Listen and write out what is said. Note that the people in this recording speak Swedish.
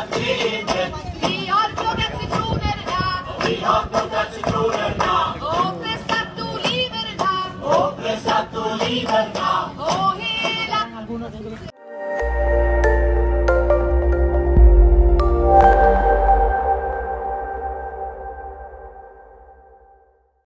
plockat citroner. Vi har plockat citronerna. Vi har plockat citronerna. Och pressat oliverna. Och pressat oliverna.